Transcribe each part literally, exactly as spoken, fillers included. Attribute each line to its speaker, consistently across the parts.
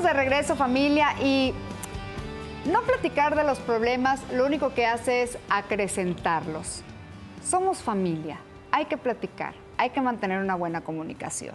Speaker 1: estamos de regreso, familia, y no platicar de los problemas lo único que hace es acrecentarlos. Somos familia, hay que platicar, hay que mantener una buena comunicación.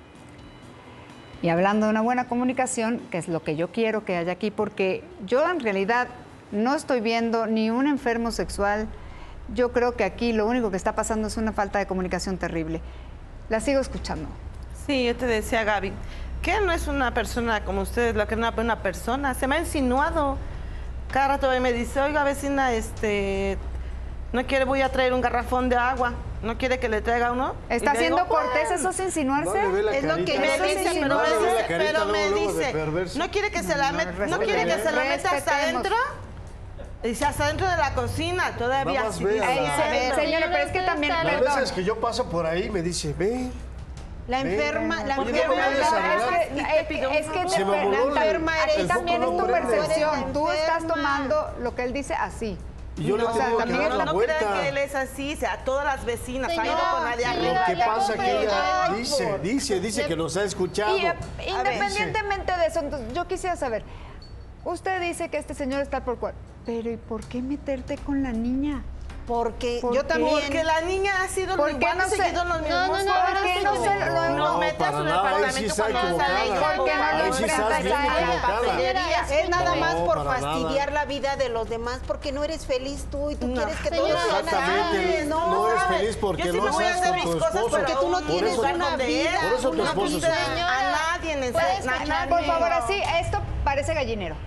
Speaker 1: Y hablando de una buena comunicación, que es lo que yo quiero que haya aquí, porque yo en realidad no estoy viendo ni un enfermo sexual. Yo creo que aquí lo único que está pasando es una falta de comunicación terrible. La sigo escuchando.
Speaker 2: Sí, yo te decía, Gaby, que él no es una persona como ustedes, lo que es una buena persona. Se me ha insinuado. Cada rato me dice, oiga, vecina, este, no quiere, voy a traer un garrafón de agua. ¿No quiere que le traiga uno?
Speaker 1: ¿Está siendo digo, cortés? ¿Eso es insinuarse?
Speaker 2: No es lo que me dice, pero,
Speaker 3: no
Speaker 2: me dice,
Speaker 3: carita,
Speaker 2: pero
Speaker 3: luego,
Speaker 2: me
Speaker 3: luego
Speaker 2: dice, ¿no quiere que se la meta, no quiere que se la meta hasta adentro? Dice, hasta adentro de la cocina, todavía.
Speaker 3: Vamos, ve a
Speaker 1: la... Señora, pero es que también...
Speaker 3: Las veces que yo paso por ahí me dice, ve...
Speaker 4: La enferma, la
Speaker 3: Oye,
Speaker 4: enferma,
Speaker 3: no
Speaker 1: es que, es que
Speaker 3: se me
Speaker 1: la enferma eres, también es tu percepción. Tú estás tomando lo que él dice así.
Speaker 3: Y yo le
Speaker 2: no,
Speaker 3: tengo
Speaker 2: o sea,
Speaker 3: que
Speaker 2: no,
Speaker 3: dar
Speaker 2: no,
Speaker 3: la
Speaker 2: no
Speaker 3: vuelta.
Speaker 2: crean que él es así, o sea, a todas las vecinas, ha ido con nadie
Speaker 3: Lo que pasa es que ella
Speaker 1: Ay,
Speaker 3: dice,
Speaker 1: por...
Speaker 3: dice, dice que nos ha escuchado.
Speaker 1: Y, independientemente de eso, entonces, yo quisiera saber, usted dice que este señor está por cual, pero ¿y por qué meterte con la niña?
Speaker 4: Porque
Speaker 1: ¿Por
Speaker 4: yo
Speaker 1: qué?
Speaker 4: también.
Speaker 2: Porque la niña ha sido
Speaker 1: ¿Por qué
Speaker 2: igual,
Speaker 1: no
Speaker 2: ha
Speaker 1: se-
Speaker 2: seguido los mismos
Speaker 1: no, no, no, ¿por qué no se lo-
Speaker 2: no,
Speaker 3: no,
Speaker 2: metas
Speaker 3: para
Speaker 2: en el
Speaker 3: nada, ahí
Speaker 2: departamento
Speaker 3: sí está
Speaker 2: cuando no sale
Speaker 3: equivocada.
Speaker 1: ¿Por qué no
Speaker 3: Ahí
Speaker 1: lo
Speaker 3: sí estás
Speaker 1: enfrentas
Speaker 3: bien
Speaker 1: a ella?
Speaker 3: equivocada.
Speaker 4: Es nada más
Speaker 3: No,
Speaker 4: por
Speaker 3: para
Speaker 4: fastidiar
Speaker 3: nada.
Speaker 4: la vida de los demás porque no eres feliz tú y tú
Speaker 2: No.
Speaker 4: quieres que
Speaker 2: Señora,
Speaker 4: todos sean
Speaker 3: Exactamente,
Speaker 4: así.
Speaker 3: no eres
Speaker 2: ¿sabes?
Speaker 3: feliz porque
Speaker 2: Yo sí
Speaker 3: no
Speaker 2: me voy a
Speaker 3: estás
Speaker 2: hacer
Speaker 3: con
Speaker 2: mis
Speaker 3: tu
Speaker 2: cosas,
Speaker 3: esposo.
Speaker 2: pero
Speaker 4: Porque tú no
Speaker 2: un
Speaker 4: tienes
Speaker 2: lugar
Speaker 4: una
Speaker 2: donde
Speaker 4: vida.
Speaker 2: él-
Speaker 3: Por eso tu
Speaker 2: una
Speaker 3: esposo
Speaker 2: vida-
Speaker 3: se-
Speaker 2: a nadie, en
Speaker 1: Puedes
Speaker 2: ese- a
Speaker 1: callar,
Speaker 2: nadie.
Speaker 1: por favor, así, esto parece gallinero.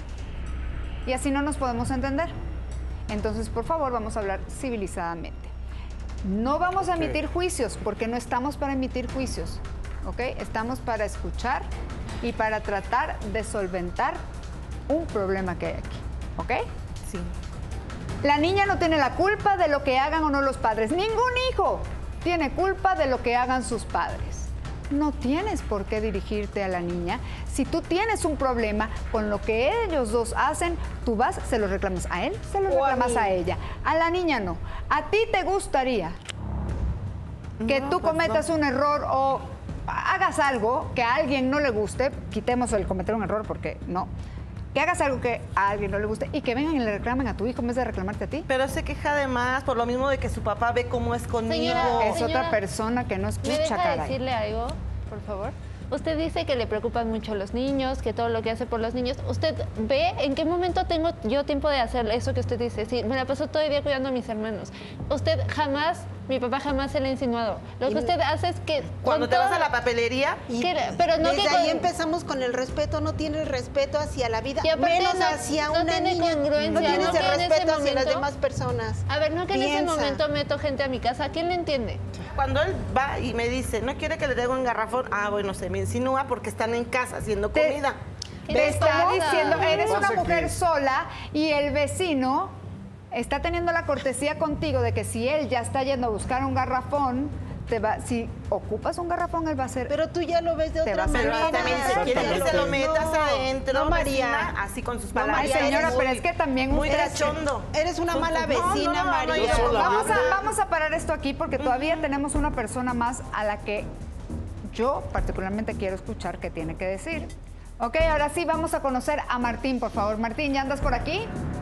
Speaker 1: Y así no nos podemos entender. Entonces, por favor, vamos a hablar civilizadamente. No vamos a emitir juicios, porque no estamos para emitir juicios, ¿ok? Estamos para escuchar y para tratar de solventar un problema que hay aquí, ¿ok?
Speaker 2: Sí.
Speaker 1: La niña no tiene la culpa de lo que hagan o no los padres. Ningún hijo tiene culpa de lo que hagan sus padres. No tienes por qué dirigirte a la niña. Si tú tienes un problema con lo que ellos dos hacen, tú vas, se lo reclamas a él, se lo
Speaker 4: O a
Speaker 1: reclamas
Speaker 4: mí.
Speaker 1: a ella. A la niña no. ¿A ti te gustaría que
Speaker 2: No,
Speaker 1: tú
Speaker 2: pues
Speaker 1: cometas
Speaker 2: no.
Speaker 1: un error o hagas algo que a alguien no le guste? Quitemos el cometer un error porque no. Que hagas algo que a alguien no le guste y que vengan y le reclamen a tu hijo en vez de reclamarte a ti.
Speaker 2: Pero se queja de más por lo mismo de que su papá ve cómo es conmigo.
Speaker 5: Señora,
Speaker 1: Es
Speaker 5: Señora,
Speaker 1: otra persona que no
Speaker 5: ¿Me
Speaker 1: escucha,
Speaker 5: deja
Speaker 1: caray.
Speaker 5: decirle algo, por favor? Usted dice que le preocupan mucho los niños, que todo lo que hace por los niños. ¿Usted ve en qué momento tengo yo tiempo de hacer eso que usted dice? Sí, me la paso todo el día cuidando a mis hermanos. Usted jamás, mi papá jamás se le ha insinuado. Lo que usted hace es que...
Speaker 2: Cuando
Speaker 5: con
Speaker 2: te vas
Speaker 5: todo-
Speaker 2: a la papelería,
Speaker 4: Y
Speaker 5: ¿Qué? Pero no
Speaker 4: desde
Speaker 5: que
Speaker 4: ahí
Speaker 5: con-
Speaker 4: empezamos con el respeto, no tienes respeto hacia la vida,
Speaker 5: Y aparte
Speaker 4: menos
Speaker 5: no-
Speaker 4: hacia
Speaker 5: no
Speaker 4: una
Speaker 5: tiene
Speaker 4: niña.
Speaker 5: congruencia,
Speaker 4: no tienes
Speaker 5: no
Speaker 4: el
Speaker 5: que en ese
Speaker 4: respeto hacia las
Speaker 5: momento-
Speaker 4: demás personas.
Speaker 5: A ver, no que en ese
Speaker 4: Piensa.
Speaker 5: momento meto gente a mi casa. ¿Quién le entiende?
Speaker 2: cuando él va y me dice, no quiere que le traiga un garrafón, ah, bueno, se me insinúa porque están en casa haciendo
Speaker 1: Te-
Speaker 2: comida.
Speaker 5: ¿Qué
Speaker 1: Te
Speaker 5: les
Speaker 1: está
Speaker 5: pasa?
Speaker 1: diciendo, eres una
Speaker 3: Pasa que-
Speaker 1: mujer sola y el vecino está teniendo la cortesía contigo de que si él ya está yendo a buscar un garrafón, te va, si ocupas un garrafón, él va a hacer...
Speaker 4: Pero tú ya lo ves de
Speaker 1: Te
Speaker 4: otra
Speaker 1: vas a
Speaker 2: Pero
Speaker 4: manera.
Speaker 2: también se quiere que se lo metas
Speaker 4: No,
Speaker 2: adentro,
Speaker 4: no, María.
Speaker 2: vecina, así con sus
Speaker 4: No,
Speaker 2: palabras.
Speaker 1: Ay,
Speaker 4: María,
Speaker 1: señora,
Speaker 4: eres
Speaker 1: pero
Speaker 4: muy-
Speaker 1: es que también
Speaker 2: muy
Speaker 1: usted...
Speaker 2: cachondo.
Speaker 4: Eres una
Speaker 2: Son
Speaker 4: mala
Speaker 2: tus- no,
Speaker 4: vecina,
Speaker 2: no, no,
Speaker 4: María.
Speaker 2: yo
Speaker 3: sola.
Speaker 1: Vamos a, vamos a parar esto aquí porque todavía tenemos una persona más a la que yo particularmente quiero escuchar qué tiene que decir. Ok, ahora sí vamos a conocer a Martín, por favor. Martín, ¿ya andas por aquí?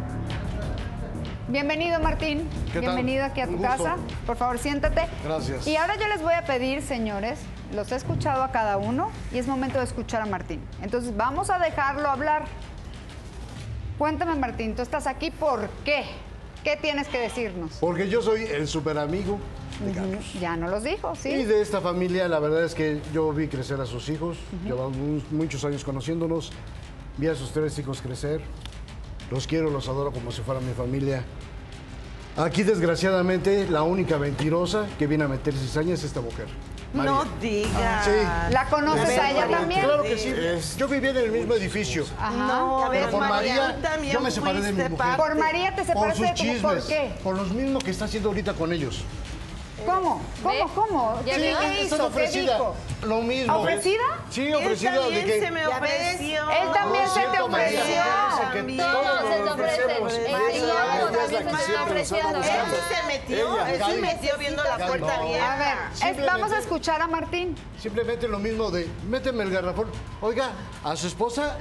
Speaker 1: Bienvenido, Martín.
Speaker 3: ¿Qué tal?
Speaker 1: Bienvenido aquí a
Speaker 3: Un
Speaker 1: tu
Speaker 3: gusto.
Speaker 1: casa. Por favor, siéntate.
Speaker 3: Gracias.
Speaker 1: Y ahora yo les voy a pedir, señores, los he escuchado a cada uno y es momento de escuchar a Martín. Entonces, vamos a dejarlo hablar. Cuéntame, Martín, tú estás aquí, ¿por qué? ¿Qué tienes que decirnos?
Speaker 3: Porque yo soy el super amigo de Carlos.
Speaker 1: Ujú, ya no los dijo, ¿sí?
Speaker 3: Y de esta familia, la verdad es que yo vi crecer a sus hijos, llevamos mu- muchos años conociéndonos, vi a sus tres hijos crecer, los quiero, los adoro como si fuera mi familia. Aquí, desgraciadamente, la única mentirosa que viene a meter cizaña es esta mujer. María.
Speaker 2: No digas.
Speaker 3: Sí.
Speaker 1: ¿La conoces a ella también?
Speaker 3: Claro que sí. Yo vivía en el mismo edificio.
Speaker 1: Ajá.
Speaker 2: No, a ver,
Speaker 3: Pero por María,
Speaker 2: tú también
Speaker 3: yo me separé de mi
Speaker 2: fuiste
Speaker 3: mujer.
Speaker 2: parte.
Speaker 1: Por María te
Speaker 3: Por
Speaker 1: separaste
Speaker 3: sus
Speaker 1: de tu...
Speaker 3: chismes.
Speaker 1: ¿Por qué?
Speaker 3: Por los mismos que está haciendo ahorita con ellos.
Speaker 1: ¿Cómo? ¿Cómo?
Speaker 5: ¿Ve?
Speaker 1: ¿Cómo?
Speaker 5: ¿Ya
Speaker 1: ¿Qué,
Speaker 5: vio?
Speaker 1: qué
Speaker 3: Estás
Speaker 1: hizo? ¿Qué
Speaker 3: ofrecida.
Speaker 1: dijo?
Speaker 3: Lo mismo.
Speaker 1: ¿Ofrecida?
Speaker 3: Sí,
Speaker 2: Él
Speaker 3: ofrecida de
Speaker 2: también
Speaker 3: que...
Speaker 2: se me
Speaker 4: Ya ves,
Speaker 2: ofreció.
Speaker 1: él también
Speaker 3: No,
Speaker 1: se te
Speaker 3: cierto, María.
Speaker 1: ofreció.
Speaker 2: También.
Speaker 5: Todos
Speaker 6: Todos
Speaker 5: se te
Speaker 6: nos
Speaker 5: ofrecen.
Speaker 6: ofrecemos.
Speaker 5: El
Speaker 6: María
Speaker 5: Guillermo
Speaker 6: es la
Speaker 5: también
Speaker 6: que
Speaker 5: se está
Speaker 6: siempre nos
Speaker 5: ofreciendo.
Speaker 6: anda
Speaker 2: Él
Speaker 6: buscando.
Speaker 2: sí se metió,
Speaker 6: Ella,
Speaker 2: él sí
Speaker 3: Gaby.
Speaker 2: metió viendo la
Speaker 3: Gaby,
Speaker 2: puerta
Speaker 3: no.
Speaker 2: abierta.
Speaker 1: A ver, es- vamos a escuchar a Martín.
Speaker 3: Simplemente lo mismo de, méteme el garrafón. Oiga, a su esposa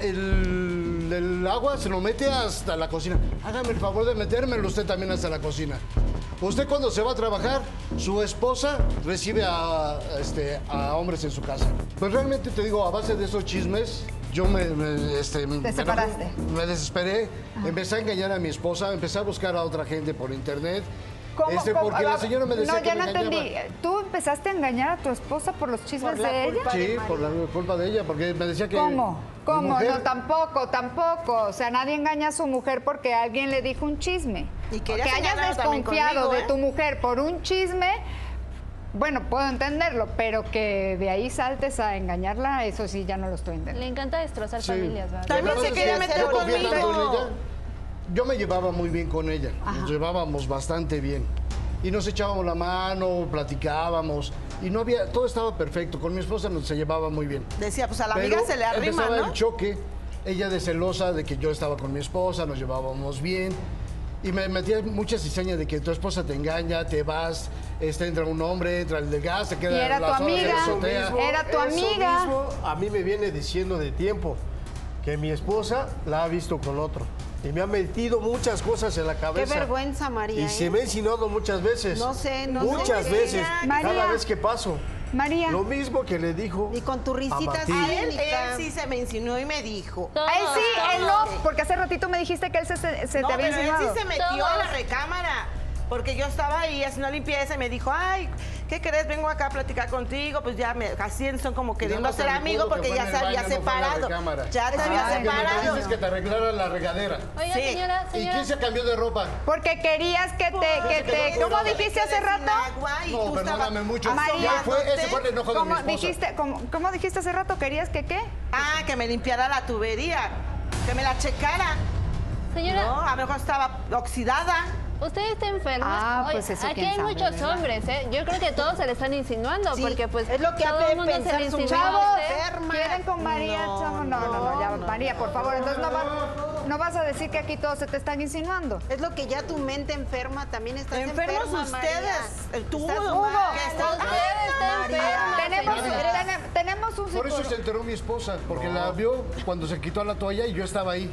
Speaker 3: el, el agua se lo mete hasta la cocina. Hágame el favor de metérmelo usted también hasta la cocina. Usted cuando se va a trabajar, su esposa recibe a, este, a hombres en su casa. Pues realmente te digo, a base de esos chismes, yo me, me, este, me-
Speaker 1: separaste.
Speaker 3: me desesperé, empecé a engañar a mi esposa, empecé a buscar a otra gente por internet.
Speaker 1: ¿Cómo,
Speaker 3: Este,
Speaker 1: cómo?
Speaker 3: porque la señora me decía
Speaker 1: No,
Speaker 3: que
Speaker 1: ya
Speaker 3: me
Speaker 1: no entendí.
Speaker 3: engañaba.
Speaker 1: ¿Tú empezaste a engañar a tu esposa por los chismes
Speaker 4: Por la
Speaker 1: de ella?
Speaker 4: culpa.
Speaker 3: Sí,
Speaker 4: de
Speaker 3: por la culpa de ella, porque me decía que...
Speaker 1: ¿Cómo?
Speaker 3: mi
Speaker 1: ¿Cómo?
Speaker 3: mujer-
Speaker 1: No, tampoco, tampoco. O sea, nadie engaña a su mujer porque alguien le dijo un chisme.
Speaker 2: Y que
Speaker 1: que
Speaker 2: ella se
Speaker 1: hayas
Speaker 2: engañara también
Speaker 1: desconfiado
Speaker 2: conmigo,
Speaker 1: de
Speaker 2: ¿eh?
Speaker 1: tu mujer por un chisme, bueno, puedo entenderlo, pero que de ahí saltes a engañarla, eso sí, ya no lo estoy entendiendo.
Speaker 5: Le encanta destrozar
Speaker 3: Sí.
Speaker 5: familias, ¿verdad?
Speaker 2: También
Speaker 3: La
Speaker 2: se
Speaker 3: verdad
Speaker 2: quería
Speaker 3: es que
Speaker 2: meter
Speaker 3: yo confié
Speaker 2: conmigo.
Speaker 3: tanto en ella. Yo me llevaba muy bien con ella, nos llevábamos bastante bien. Y nos echábamos la mano, platicábamos, y no había, todo estaba perfecto. Con mi esposa nos se llevaba muy bien.
Speaker 2: Decía, pues a la
Speaker 3: Pero
Speaker 2: amiga se le arrima,
Speaker 3: empezaba
Speaker 2: ¿no?
Speaker 3: el choque, ella de celosa de que yo estaba con mi esposa, nos llevábamos bien. Y me metía muchas cizañas de que tu esposa te engaña, te vas, este, entra un hombre, entra el de gas, se queda
Speaker 1: Y era
Speaker 3: las
Speaker 1: tu
Speaker 3: horas en la
Speaker 1: amiga.
Speaker 3: azotea.
Speaker 1: Eso Era tu
Speaker 6: Eso
Speaker 1: amiga.
Speaker 6: mismo a mí me viene diciendo de tiempo que mi esposa la ha visto con otro. Y me ha metido muchas cosas en la
Speaker 4: Qué
Speaker 6: cabeza.
Speaker 4: vergüenza, María.
Speaker 6: Y
Speaker 4: ¿eh?
Speaker 6: se me ha insinuado muchas veces.
Speaker 4: No sé, no
Speaker 6: Muchas
Speaker 4: sé.
Speaker 6: veces.
Speaker 1: María.
Speaker 6: Cada vez que paso.
Speaker 1: María.
Speaker 6: Lo mismo que le dijo.
Speaker 4: Y con tu risita
Speaker 6: a
Speaker 4: así.
Speaker 6: Martín.
Speaker 2: A él,
Speaker 4: cínica.
Speaker 2: él sí se me insinuó y me dijo.
Speaker 5: Todos,
Speaker 1: A él sí, él no,
Speaker 5: todos.
Speaker 1: porque hace ratito me dijiste que él se, se, se
Speaker 2: No,
Speaker 1: te había
Speaker 2: pero él
Speaker 1: insinuado.
Speaker 2: sí se metió
Speaker 5: Todos.
Speaker 2: a la recámara. Porque yo estaba ahí haciendo limpieza y me dijo, ay, ¿qué crees? Vengo acá a platicar contigo. Pues ya me, así son como queriendo
Speaker 3: más te
Speaker 2: ser
Speaker 3: recuerdo
Speaker 2: amigos
Speaker 3: que
Speaker 2: porque
Speaker 3: fue
Speaker 2: ya
Speaker 3: en
Speaker 2: se
Speaker 3: el
Speaker 2: había
Speaker 3: baño, no fue en la
Speaker 2: separado.
Speaker 3: recámara.
Speaker 2: Ya te había
Speaker 1: Ay,
Speaker 3: Que me
Speaker 2: separado.
Speaker 3: dices que te arreglara la regadera.
Speaker 5: Oiga,
Speaker 1: Sí.
Speaker 5: señora,
Speaker 3: ¿Y
Speaker 5: señora.
Speaker 3: quién se cambió de ropa?
Speaker 1: Porque querías que te, que te, ¿cómo dijiste hace rato?
Speaker 3: No, perdóname mucho.
Speaker 1: María.
Speaker 3: Ya fue, ese fue el enojo de mi
Speaker 1: ¿Cómo
Speaker 3: esposa.
Speaker 1: dijiste, cómo, cómo dijiste hace rato? ¿Querías que qué?
Speaker 2: Ah, que me limpiara la tubería, que me la checara.
Speaker 5: Señora,
Speaker 2: No, a lo mejor estaba oxidada.
Speaker 5: usted está enferma.
Speaker 1: Ah,
Speaker 5: Oye,
Speaker 1: pues eso
Speaker 5: aquí
Speaker 1: quién
Speaker 5: hay
Speaker 1: sabe,
Speaker 5: muchos
Speaker 1: ¿verdad?
Speaker 5: hombres, ¿eh? Yo creo que todos se le están insinuando,
Speaker 4: Sí,
Speaker 5: porque pues
Speaker 4: es lo que
Speaker 5: todo
Speaker 4: hace
Speaker 5: el mundo se
Speaker 4: pensar
Speaker 5: le
Speaker 4: su
Speaker 5: insinúa a
Speaker 4: chavo.
Speaker 5: usted.
Speaker 4: Enferma.
Speaker 1: ¿Quieren con María,
Speaker 2: No,
Speaker 1: chavo? No, no, no, ya,
Speaker 2: no,
Speaker 1: María, por favor. Entonces no, va- no vas a decir que aquí todos se te están insinuando.
Speaker 4: Es lo que ya tu mente enferma también estás
Speaker 2: Enfermos
Speaker 4: enferma,
Speaker 2: ustedes.
Speaker 4: María.
Speaker 2: El tubo.
Speaker 4: Estás
Speaker 2: Hugo,
Speaker 4: mal.
Speaker 2: que está-
Speaker 5: Usted está
Speaker 4: María.
Speaker 5: enferma.
Speaker 1: Tenemos,
Speaker 5: señora.
Speaker 1: tene- tenemos un
Speaker 3: Por eso se
Speaker 1: psicólogo.
Speaker 3: enteró mi esposa, porque la vio cuando se quitó la toalla y yo estaba ahí.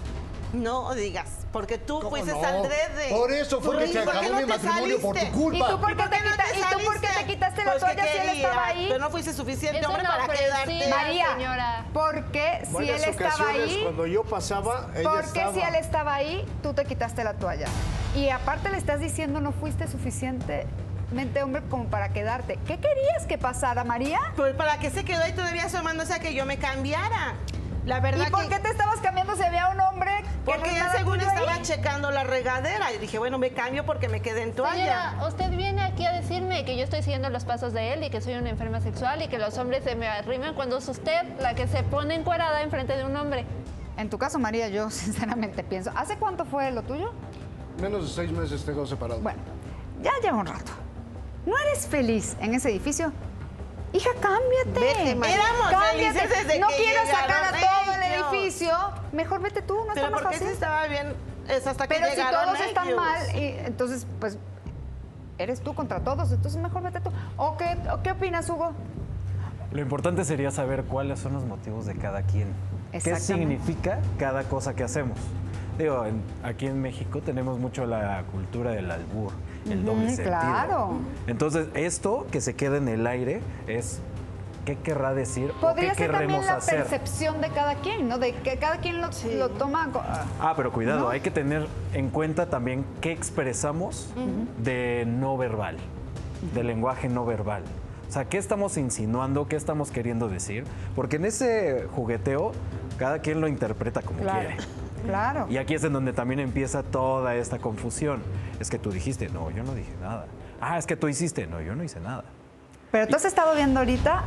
Speaker 2: No digas, porque tú
Speaker 3: ¿Cómo
Speaker 2: fuiste
Speaker 3: no?
Speaker 2: adrede.
Speaker 3: Por eso fue que se
Speaker 2: ¿Por qué
Speaker 3: acabó
Speaker 2: no
Speaker 3: mi
Speaker 2: te
Speaker 3: matrimonio por tu
Speaker 2: saliste?
Speaker 1: ¿Y
Speaker 3: culpa.
Speaker 1: tú por qué te,
Speaker 2: no
Speaker 1: quita- ¿y tú por qué te
Speaker 2: saliste?
Speaker 1: quitaste la
Speaker 2: Pues que
Speaker 1: toalla si él
Speaker 2: quería,
Speaker 1: estaba ahí?
Speaker 2: Pero no fuiste suficiente
Speaker 5: Es
Speaker 2: hombre
Speaker 5: una
Speaker 2: para quedarte.
Speaker 5: ofrecida.
Speaker 1: María,
Speaker 5: señora.
Speaker 1: ¿por qué si
Speaker 6: Varias
Speaker 1: él estaba
Speaker 6: ocasiones,
Speaker 1: ahí?
Speaker 6: cuando yo pasaba, ella
Speaker 1: ¿Por qué
Speaker 6: estaba.
Speaker 1: si él estaba ahí, tú te quitaste la toalla? Y aparte le estás diciendo no fuiste suficientemente hombre como para quedarte. ¿Qué querías que pasara, María?
Speaker 2: Pues para que se quedó ahí todavía asomándose a que yo me cambiara. La verdad
Speaker 1: ¿Y por
Speaker 2: que...
Speaker 1: qué te estabas cambiando si había un hombre que
Speaker 2: Porque
Speaker 1: no
Speaker 2: él
Speaker 1: estaba
Speaker 2: según
Speaker 1: tuyo
Speaker 2: estaba
Speaker 1: ahí?
Speaker 2: checando la regadera y dije, bueno, me cambio porque me quedé en toalla.
Speaker 5: Señora, usted viene aquí a decirme que yo estoy siguiendo los pasos de él y que soy una enferma sexual y que los hombres se me arriman cuando es usted la que se pone encuerada enfrente de un hombre.
Speaker 1: En tu caso, María, yo sinceramente pienso, ¿hace cuánto fue lo tuyo?
Speaker 3: Menos de seis meses tengo separado.
Speaker 1: Bueno, ya lleva un rato. ¿No eres feliz en ese edificio? Hija, cámbiate.
Speaker 4: Vete, María.
Speaker 2: Éramos
Speaker 1: Cámbiate.
Speaker 2: felices desde
Speaker 1: no
Speaker 2: que
Speaker 1: quiero sacar a
Speaker 2: llegaron
Speaker 1: todo el
Speaker 2: ellos.
Speaker 1: edificio. Mejor vete tú, no
Speaker 2: Pero
Speaker 1: está más
Speaker 2: porque si
Speaker 1: fácil.
Speaker 2: estaba bien, es hasta que
Speaker 1: Pero si
Speaker 2: llegaron
Speaker 1: todos están
Speaker 2: ellos.
Speaker 1: mal, y entonces, pues, eres tú contra todos, entonces mejor vete tú. ¿O qué, o qué opinas, Hugo?
Speaker 7: Lo importante sería saber cuáles son los motivos de cada quien. ¿Qué
Speaker 1: Exactamente.
Speaker 7: significa cada cosa que hacemos? Digo, en- aquí en México tenemos mucho la cultura del albur, el doble
Speaker 1: Ujú,
Speaker 7: sentido.
Speaker 1: claro.
Speaker 7: Entonces, esto que se queda en el aire es qué querrá decir o qué
Speaker 1: Podría ser también
Speaker 7: querremos
Speaker 1: la
Speaker 7: hacer.
Speaker 1: percepción de cada quien, ¿no? De que cada quien lo, lo toma. co-
Speaker 7: Ah, pero cuidado,
Speaker 1: ¿No?
Speaker 7: hay que tener en cuenta también qué expresamos de no verbal, de lenguaje no verbal. O sea, ¿qué estamos insinuando? ¿Qué estamos queriendo decir? Porque en ese jugueteo, cada quien lo interpreta como
Speaker 1: Claro,
Speaker 7: quiere.
Speaker 1: claro.
Speaker 7: Y aquí es en donde también empieza toda esta confusión. Es que tú dijiste, no, yo no dije nada. Ah, es que tú hiciste, no, yo no hice nada.
Speaker 1: Pero tú has estado viendo ahorita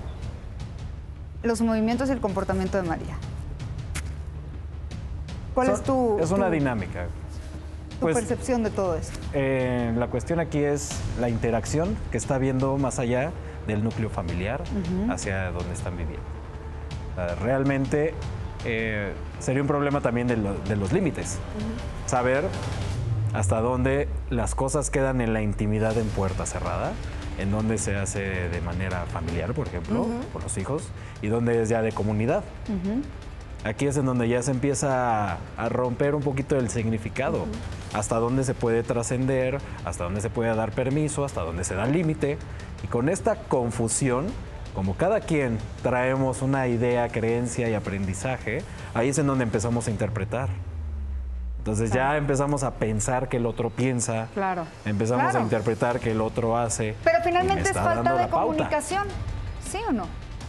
Speaker 1: los movimientos y el comportamiento de María. ¿Cuál
Speaker 7: Son-
Speaker 1: es tu...?
Speaker 7: Es una
Speaker 1: tu-
Speaker 7: dinámica.
Speaker 1: tu
Speaker 7: Pues,
Speaker 1: percepción de todo esto.
Speaker 7: Eh, la cuestión aquí es la interacción que está habiendo más allá del núcleo familiar hacia donde están viviendo. Uh, realmente eh, sería un problema también de, lo, de los límites. Saber hasta dónde las cosas quedan en la intimidad en puerta cerrada, en dónde se hace de manera familiar, por ejemplo, uh-huh. por los hijos, y dónde es ya de comunidad. Uh-huh. Aquí es en donde ya se empieza a, a romper un poquito el significado, uh-huh. hasta dónde se puede trascender, hasta dónde se puede dar permiso, hasta dónde se da límite. Y con esta confusión, como cada quien traemos una idea, creencia y aprendizaje, ahí es en donde empezamos a interpretar. Entonces claro. ya empezamos a pensar que el otro piensa,
Speaker 1: claro.
Speaker 7: empezamos
Speaker 1: claro.
Speaker 7: a interpretar que el otro hace.
Speaker 1: Pero finalmente es falta de comunicación, ¿sí o no?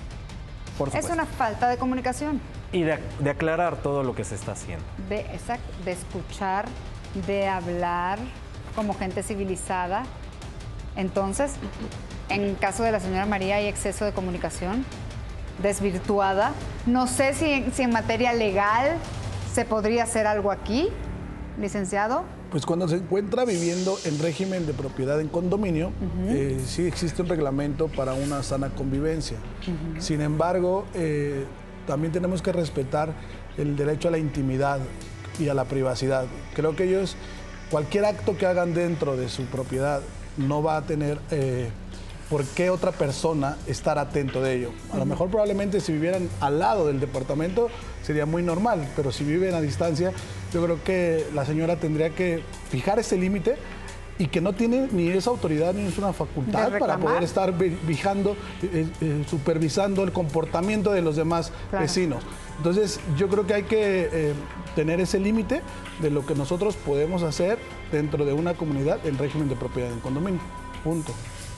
Speaker 7: Por supuesto.
Speaker 1: Es una falta de comunicación.
Speaker 7: Y de, de aclarar todo lo que se está haciendo.
Speaker 1: De, exacto, de escuchar, de hablar como gente civilizada. Entonces, en caso de la señora María hay exceso de comunicación desvirtuada. No sé si, si en materia legal se podría hacer algo aquí, licenciado.
Speaker 8: Pues cuando se encuentra viviendo en régimen de propiedad en condominio, uh-huh. eh, sí existe un reglamento para una sana convivencia. Uh-huh. Sin embargo, eh, también tenemos que respetar el derecho a la intimidad y a la privacidad. Creo que ellos, cualquier acto que hagan dentro de su propiedad, no va a tener eh, por qué otra persona estar atento de ello. A lo mejor probablemente si vivieran al lado del departamento sería muy normal, pero si viven a distancia, yo creo que la señora tendría que fijar ese límite y que no tiene ni esa autoridad ni es una facultad para poder estar vigilando, eh, eh, supervisando el comportamiento de los demás claro. vecinos. Entonces, yo creo que hay que eh, tener ese límite de lo que nosotros podemos hacer dentro de una comunidad en régimen de propiedad en condominio. Punto.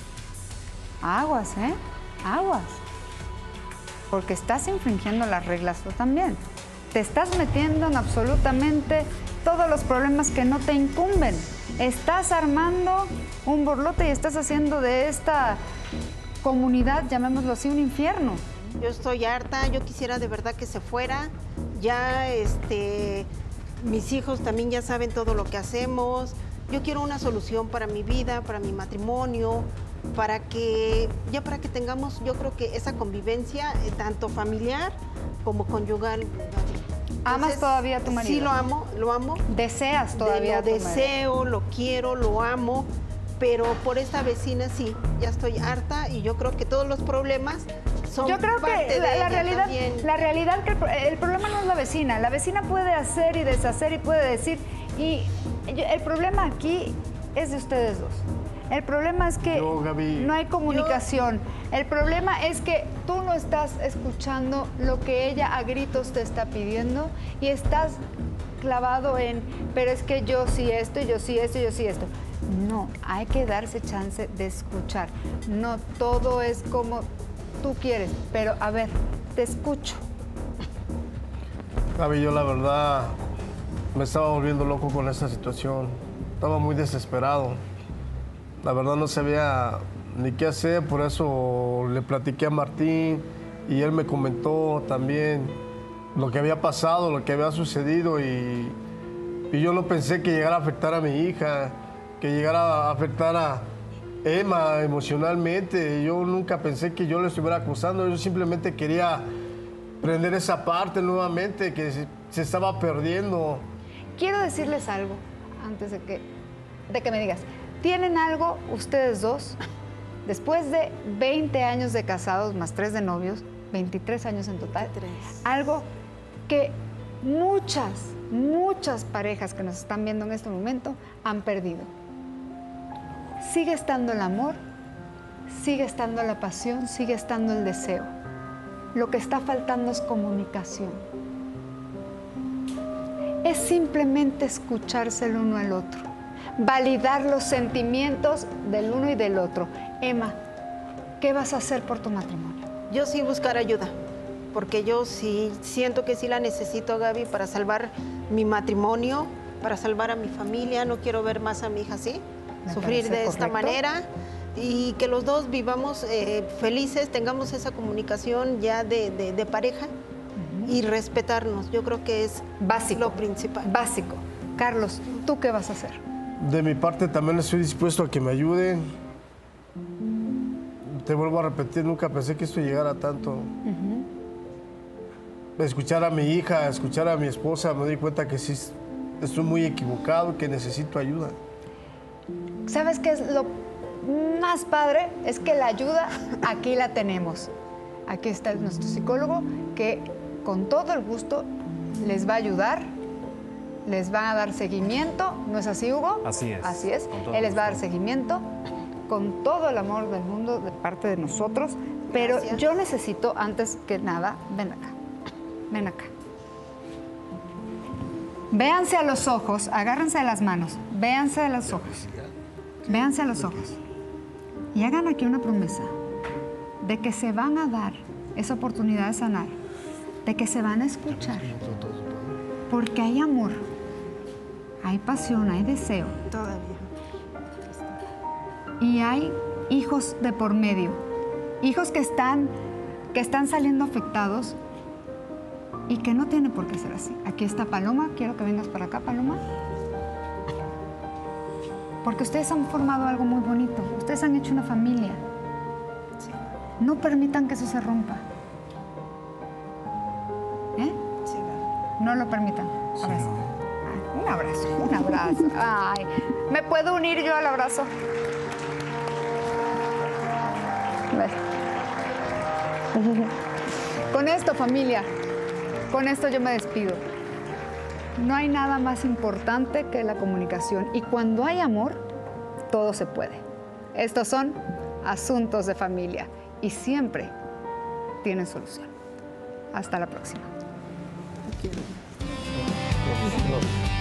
Speaker 1: Aguas, ¿eh? Aguas. Porque estás infringiendo las reglas tú también. Te estás metiendo en absolutamente todos los problemas que no te incumben. Estás armando un borlote y estás haciendo de esta comunidad, llamémoslo así, un infierno.
Speaker 4: Yo estoy harta, yo quisiera de verdad que se fuera. Ya, este, mis hijos también ya saben todo lo que hacemos. Yo quiero una solución para mi vida, para mi matrimonio, para que, ya para que tengamos, yo creo que esa convivencia, eh, tanto familiar como conyugal.
Speaker 1: ¿Amas todavía a tu marido?
Speaker 4: Sí, lo amo, lo amo.
Speaker 1: ¿Deseas todavía a tu
Speaker 4: marido? Lo deseo, lo quiero, lo amo, pero por esta vecina sí, ya estoy harta y yo creo que todos los problemas son
Speaker 1: Yo creo
Speaker 4: parte
Speaker 1: que
Speaker 4: de
Speaker 1: la, la
Speaker 4: ella
Speaker 1: realidad,
Speaker 4: también.
Speaker 1: la realidad que el, el problema no es la vecina. La vecina puede hacer y deshacer y puede decir. Y el problema aquí es de ustedes dos. El problema es que
Speaker 6: Yo, Gaby,
Speaker 1: no hay comunicación. Yo... El problema es que tú no estás escuchando lo que ella a gritos te está pidiendo y estás clavado en, pero es que yo sí esto, yo sí esto, yo sí esto. No, hay que darse chance de escuchar. No todo es como tú quieres, pero a ver, te escucho.
Speaker 6: Gaby, yo la verdad me estaba volviendo loco con esta situación. Estaba muy desesperado. La verdad no sabía ni qué hacer, por eso le platiqué a Martín y él me comentó también lo que había pasado, lo que había sucedido y, y yo no pensé que llegara a afectar a mi hija, que llegara a afectar a Emma emocionalmente. Yo nunca pensé que yo le estuviera acusando, yo simplemente quería prender esa parte nuevamente que se, se estaba perdiendo.
Speaker 1: Quiero decirles algo antes de que, de que me digas. ¿Tienen algo ustedes dos, después de veinte años de casados más tres de novios, veintitrés años en total, veintitrés. Algo que muchas, muchas parejas que nos están viendo en este momento han perdido? Sigue estando el amor, sigue estando la pasión, sigue estando el deseo. Lo que está faltando es comunicación. Es simplemente escucharse el uno al otro. Validar los sentimientos del uno y del otro. Emma, ¿qué vas a hacer por tu matrimonio?
Speaker 4: Yo sí buscar ayuda, porque yo sí siento que sí la necesito, Gaby, para salvar mi matrimonio, para salvar a mi familia. No quiero ver más a mi hija así, Me sufrir de esta correcto. manera y que los dos vivamos eh, felices, tengamos esa comunicación ya de, de, de pareja uh-huh. y respetarnos. Yo creo que es
Speaker 1: básico,
Speaker 4: lo principal.
Speaker 1: Básico. Carlos, ¿tú qué vas a hacer?
Speaker 6: De mi parte también estoy dispuesto a que me ayuden. Te vuelvo a repetir, nunca pensé que esto llegara a tanto. Uh-huh. Escuchar a mi hija, escuchar a mi esposa, me doy cuenta que sí estoy muy equivocado, que necesito ayuda.
Speaker 1: ¿Sabes qué es lo más padre? Es que la ayuda aquí la tenemos. Aquí está nuestro psicólogo que con todo el gusto les va a ayudar, les va a dar seguimiento. ¿No es así, Hugo?
Speaker 7: Así es.
Speaker 1: Así es. Él les va a dar seguimiento con todo el amor del mundo de parte de nosotros. Pero
Speaker 4: Gracias.
Speaker 1: yo necesito, antes que nada, ven acá, ven acá. Véanse a los ojos, agárrense de las manos, véanse a los ojos, véanse a los ojos y hagan aquí una promesa de que se van a dar esa oportunidad de sanar, de que se van a escuchar, porque hay amor, hay pasión, hay deseo.
Speaker 4: Todavía.
Speaker 1: Y hay hijos de por medio, hijos que están, que están saliendo afectados y que no tiene por qué ser así. Aquí está Paloma, quiero que vengas para acá, Paloma. Porque ustedes han formado algo muy bonito, ustedes han hecho una familia.
Speaker 4: Sí.
Speaker 1: No permitan que eso se rompa. ¿Eh?
Speaker 4: Sí, claro.
Speaker 1: No lo permitan. Abrazo. Ay, un abrazo, un abrazo. Ay, ¿me puedo unir yo al abrazo? Ves. Con esto, familia, con esto yo me despido. No hay nada más importante que la comunicación y cuando hay amor, todo se puede. Estos son asuntos de familia y siempre tienen solución. Hasta la próxima.
Speaker 6: No.